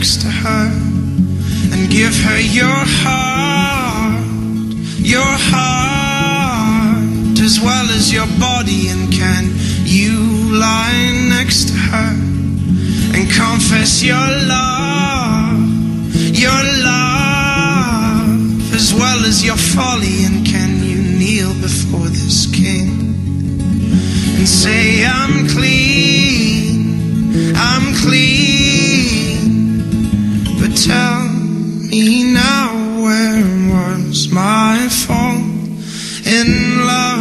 next to her and give her your heart as well as your body? And can you lie next to her and confess your love as well as your folly? And can you kneel before this king and say, I'm clean, but tell me now, where was my fault in love?